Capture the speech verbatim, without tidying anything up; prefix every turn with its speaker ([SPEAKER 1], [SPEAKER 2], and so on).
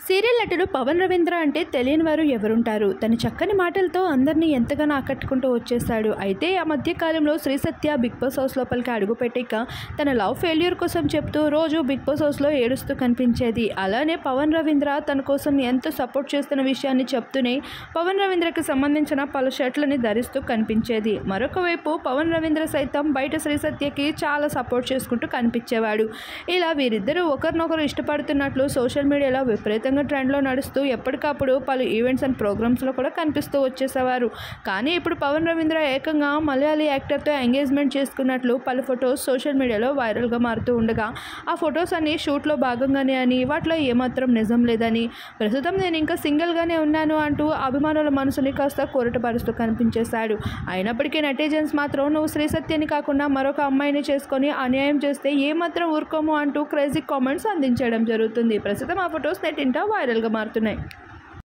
[SPEAKER 1] Serial నటుడు పవన్ రవీంద్ర అంటే తెలియని వారు ఎవరుంటారు. తన చక్కని మాటలతో అందరినీ ఎంతగానో ఆకట్టుకుంటూ వచ్చేస్తాడు. అయితే ఆ మధ్య కాలంలో Sri Satya Bigg Boss house లోపలికి అడుగుపెట్టాక తన లవ్ ఫెయిల్యూర్ కోసం చెప్తూ రోజు బిగ్ బాస్ హౌస్లో ఏడుస్తూ కనిపించేది. అలానే పవన్ రవీంద్ర తన కోసం ఎంతో సపోర్ట్ చేస్తున్న విషయాన్ని చెప్తూనే పవన్ రవీంద్రకి సంబంధించిన పలు షర్ట్లని ధరిస్తూ కనిపించేది. మరొక వైపు పవన్ రవీంద్ర సైతం బయట శ్రీ సత్యకి చాలా సపోర్ట్ చేసుకుంటూ కనిపించేవాడు. ఇలా వీరిద్దరూ ఒకరినొకరు ఇష్టపడుతున్నట్లు సోషల్ మీడియాలో విపరీతంగా ట్రెండ్లో నడుస్తూ ఎప్పటికప్పుడు పలు ఈవెంట్స్ అండ్ ప్రోగ్రామ్స్లో కూడా కనిపిస్తూ వచ్చేసేవారు. కానీ ఇప్పుడు పవన్ రవీంద్ర ఏకంగా మలయాళీ యాక్టర్తో ఎంగేజ్మెంట్ చేసుకున్నట్లు పలు ఫొటోస్ సోషల్ మీడియాలో వైరల్గా మారుతూ ఉండగా ఆ ఫొటోస్ అన్ని షూట్లో భాగంగానే అని, వాటిలో ఏమాత్రం నిజం లేదని, ప్రస్తుతం నేను ఇంకా సింగిల్గానే ఉన్నాను అంటూ అభిమానుల మనసుని కాస్త కొరటపరుస్తూ కనిపించేశాడు. అయినప్పటికీ నెటిజన్స్ మాత్రం నువ్వు శ్రీ సత్యని కాకుండా మరొక అమ్మాయిని చేసుకొని అన్యాయం చేస్తే ఏమాత్రం ఊరుకోము అంటూ క్రేజీ కామెంట్స్ అందించడం జరుగుతుంది. ప్రస్తుతం ఆ ఫొటోస్ నెట్టింట వైరల్గా మారుతున్నాయి.